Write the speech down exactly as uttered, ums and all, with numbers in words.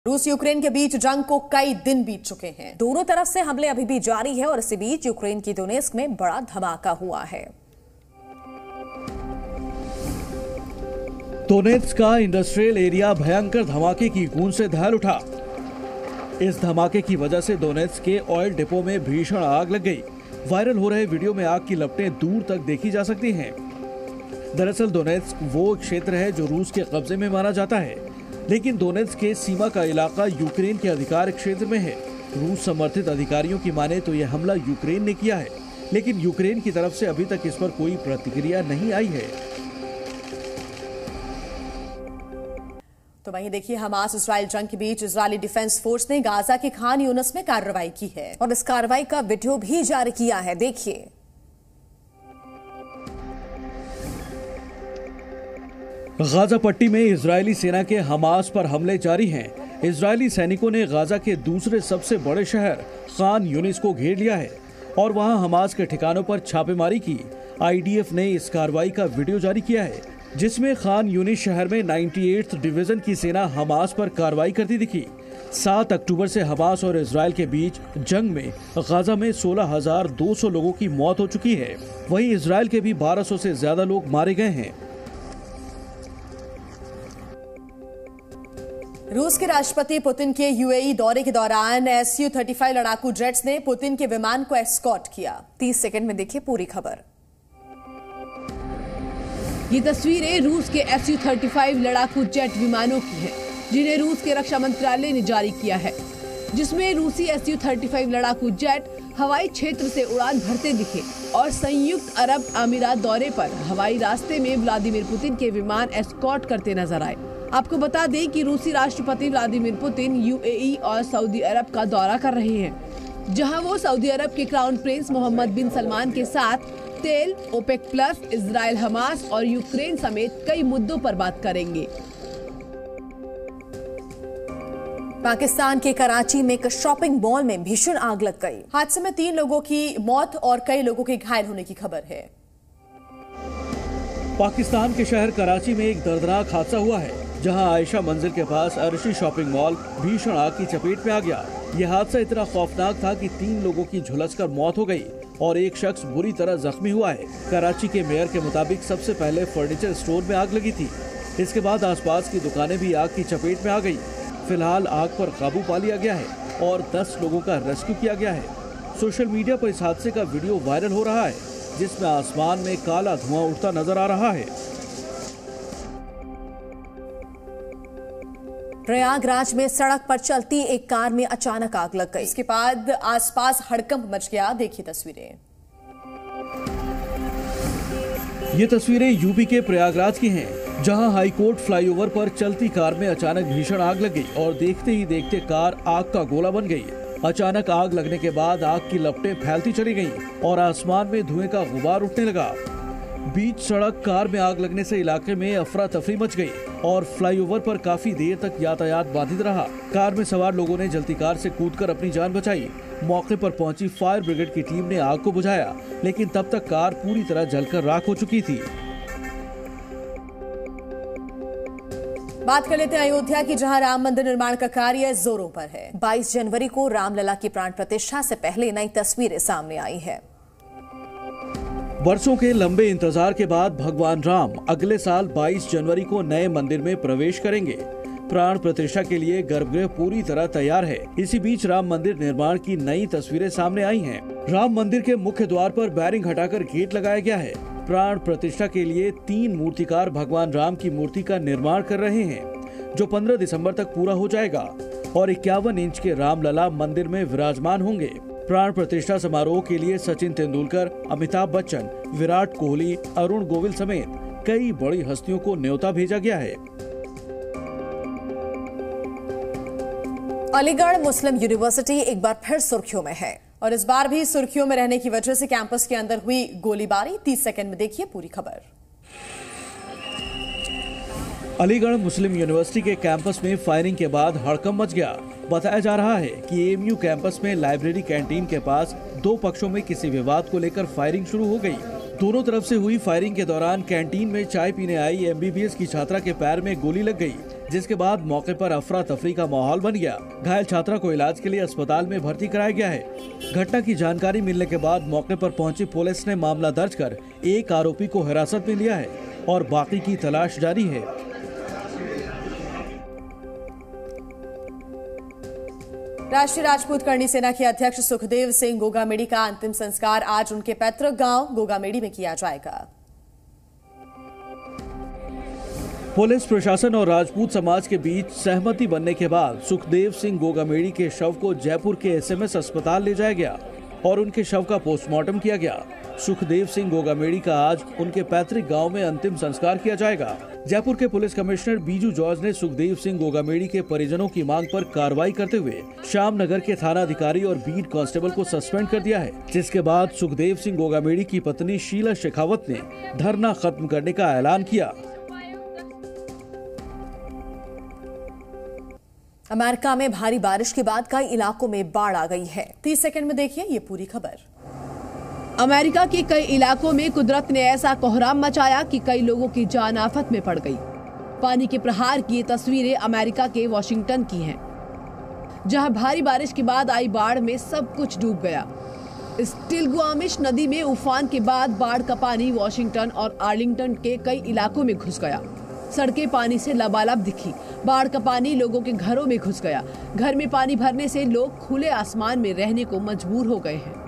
रूस यूक्रेन के बीच जंग को कई दिन बीत चुके हैं। दोनों तरफ से हमले अभी भी जारी है और इसी बीच यूक्रेन की दोनेत्स्क में बड़ा धमाका हुआ है। दोनेत्स्क का इंडस्ट्रियल एरिया भयंकर धमाके की गूंज से दहल उठा। इस धमाके की वजह से दोनेत्स्क के ऑयल डिपो में भीषण आग लग गई। वायरल हो रहे वीडियो में आग की लपटें दूर तक देखी जा सकती हैं। दरअसल दोनेत्स्क वो क्षेत्र है जो रूस के कब्जे में माना जाता है, लेकिन दोनेत्स्क के सीमा का इलाका यूक्रेन के अधिकार क्षेत्र में है। रूस समर्थित अधिकारियों की माने तो यह हमला यूक्रेन ने किया है, लेकिन यूक्रेन की तरफ से अभी तक इस पर कोई प्रतिक्रिया नहीं आई है। तो वहीं देखिए, हमास इजराइल जंग के बीच इजरायली डिफेंस फोर्स ने गाजा के खान यूनिस में कार्रवाई की है और इस कार्रवाई का वीडियो भी जारी किया है। देखिए, गाजा पट्टी में इजरायली सेना के हमास पर हमले जारी हैं। इजरायली सैनिकों ने गाजा के दूसरे सबसे बड़े शहर खान यूनिस को घेर लिया है और वहां हमास के ठिकानों पर छापेमारी की। आईडीएफ ने इस कार्रवाई का वीडियो जारी किया है, जिसमें खान यूनिस शहर में अट्ठानवें डिवीजन की सेना हमास पर कार्रवाई करती दिखी। सात अक्टूबर से हमास और इजरायल के बीच जंग में गाजा में सोलह हजार दो सौ लोगों की मौत हो चुकी है। वहीं इजरायल के भी बारह सौ से ज्यादा लोग मारे गए हैं। रूस के राष्ट्रपति पुतिन के यूएई दौरे के दौरान एस यू थर्टी फाइव लड़ाकू जेट्स ने पुतिन के विमान को एस्कॉर्ट किया। तीस सेकंड में देखिए पूरी खबर। ये तस्वीरें रूस के एस यू थर्टी फाइव लड़ाकू जेट विमानों की हैं, जिन्हें रूस के रक्षा मंत्रालय ने जारी किया है, जिसमें रूसी एस यू थर्टी फाइव लड़ाकू जेट हवाई क्षेत्र से उड़ान भरते दिखे और संयुक्त अरब अमीरात दौरे पर हवाई रास्ते में व्लादिमीर पुतिन के विमान एस्कॉर्ट करते नजर आए। आपको बता दें कि रूसी राष्ट्रपति व्लादिमीर पुतिन यूएई और सऊदी अरब का दौरा कर रहे हैं, जहां वो सऊदी अरब के crown prince Mohammed bin Salman के साथ तेल, ओपेक प्लस, इजरायल, हमास और यूक्रेन समेत कई मुद्दों पर बात करेंगे। पाकिस्तान के कराची में एक शॉपिंग मॉल में भीषण आग लग गई। हादसे में तीन लोगों की मौत और कई लोगों के घायल होने की खबर है। पाकिस्तान के शहर कराची में एक दर्दनाक हादसा हुआ है, जहां आयशा मंजिल के पास अर्शी शॉपिंग मॉल भीषण आग की चपेट में आ गया। यह हादसा इतना खौफनाक था कि तीन लोगों की झुलसकर मौत हो गई और एक शख्स बुरी तरह जख्मी हुआ है। कराची के मेयर के मुताबिक सबसे पहले फर्नीचर स्टोर में आग लगी थी, इसके बाद आसपास की दुकानें भी आग की चपेट में आ गई। फिलहाल आग पर काबू पा लिया गया है और दस लोगों का रेस्क्यू किया गया है। सोशल मीडिया पर इस हादसे का वीडियो वायरल हो रहा है, जिसमें आसमान में काला धुआं उठता नजर आ रहा है। प्रयागराज में सड़क पर चलती एक कार में अचानक आग लग गई। इसके बाद आसपास हड़कंप मच गया। देखिए तस्वीरें। ये तस्वीरें यूपी के प्रयागराज की हैं, जहां हाईकोर्ट फ्लाईओवर पर चलती कार में अचानक भीषण आग लग गई और देखते ही देखते कार आग का गोला बन गई। अचानक आग लगने के बाद आग की लपटें फैलती चली गईं और आसमान में धुएं का गुबार उठने लगा। बीच सड़क कार में आग लगने से इलाके में अफरा तफरी मच गई और फ्लाईओवर पर काफी देर तक यातायात बाधित रहा। कार में सवार लोगों ने जल्दी कार से कूदकर अपनी जान बचाई। मौके पर पहुंची फायर ब्रिगेड की टीम ने आग को बुझाया, लेकिन तब तक कार पूरी तरह जलकर राख हो चुकी थी। बात कर लेते हैं अयोध्या की, जहां राम मंदिर निर्माण का कार्य जोरों पर है। बाईस जनवरी को रामलला की प्राण प्रतिष्ठा से पहले नई तस्वीरें सामने आई है। वर्षों के लंबे इंतजार के बाद भगवान राम अगले साल बाईस जनवरी को नए मंदिर में प्रवेश करेंगे। प्राण प्रतिष्ठा के लिए गर्भगृह पूरी तरह तैयार है। इसी बीच राम मंदिर निर्माण की नई तस्वीरें सामने आई हैं। राम मंदिर के मुख्य द्वार पर बैरिंग हटाकर गेट लगाया गया है। प्राण प्रतिष्ठा के लिए तीन मूर्तिकार भगवान राम की मूर्ति का निर्माण कर रहे हैं, जो पंद्रह दिसंबर तक पूरा हो जाएगा और इक्यावन इंच के रामलला मंदिर में विराजमान होंगे। प्राण प्रतिष्ठा समारोह के लिए सचिन तेंदुलकर, अमिताभ बच्चन, विराट कोहली, अरुण गोविल समेत कई बड़ी हस्तियों को न्योता भेजा गया है। अलीगढ़ मुस्लिम यूनिवर्सिटी एक बार फिर सुर्खियों में है और इस बार भी सुर्खियों में रहने की वजह से कैंपस के अंदर हुई गोलीबारी। तीस सेकंड में देखिए पूरी खबर। अलीगढ़ मुस्लिम यूनिवर्सिटी के कैंपस में फायरिंग के बाद हड़कंप मच गया। बताया जा रहा है कि एएमयू कैंपस में लाइब्रेरी कैंटीन के पास दो पक्षों में किसी विवाद को लेकर फायरिंग शुरू हो गई। दोनों तरफ से हुई फायरिंग के दौरान कैंटीन में चाय पीने आई एमबीबीएस की छात्रा के पैर में गोली लग गई, जिसके बाद मौके पर अफरा तफरी का माहौल बन गया। घायल छात्रा को इलाज के लिए अस्पताल में भर्ती कराया गया है। घटना की जानकारी मिलने के बाद मौके पर पहुंची पुलिस ने मामला दर्ज कर एक आरोपी को हिरासत में लिया है और बाकी की तलाश जारी है। राष्ट्रीय राजपूत करणी सेना के अध्यक्ष सुखदेव सिंह गोगामेड़ी का अंतिम संस्कार आज उनके पैतृक गांव गोगामेड़ी में किया जाएगा। पुलिस प्रशासन और राजपूत समाज के बीच सहमति बनने के बाद सुखदेव सिंह गोगामेड़ी के शव को जयपुर के एसएमएस अस्पताल ले जाया गया और उनके शव का पोस्टमार्टम किया गया। सुखदेव सिंह गोगामेड़ी का आज उनके पैतृक गांव में अंतिम संस्कार किया जाएगा। जयपुर के पुलिस कमिश्नर बीजू जॉर्ज ने सुखदेव सिंह गोगामेड़ी के परिजनों की मांग पर कार्रवाई करते हुए श्याम नगर के थाना अधिकारी और बीट कांस्टेबल को सस्पेंड कर दिया है, जिसके बाद सुखदेव सिंह गोगामेड़ी की पत्नी शीला शेखावत ने धरना खत्म करने का ऐलान किया। अमेरिका में भारी बारिश के बाद कई इलाकों में बाढ़ आ गई है। तीस सेकंड में देखिए ये पूरी खबर। अमेरिका के कई इलाकों में कुदरत ने ऐसा कोहराम मचाया कि कई लोगों की जान आफत में पड़ गई। पानी के प्रहार की ये तस्वीरें अमेरिका के वाशिंगटन की हैं, जहां भारी बारिश के बाद आई बाढ़ में सब कुछ डूब गया। स्टिलग्वामिश नदी में उफान के बाद बाढ़ का पानी वाशिंगटन और आर्लिंगटन के कई इलाकों में घुस गया। सड़कें पानी से लबालब दिखी। बाढ़ का पानी लोगों के घरों में घुस गया। घर में पानी भरने से लोग खुले आसमान में रहने को मजबूर हो गए हैं।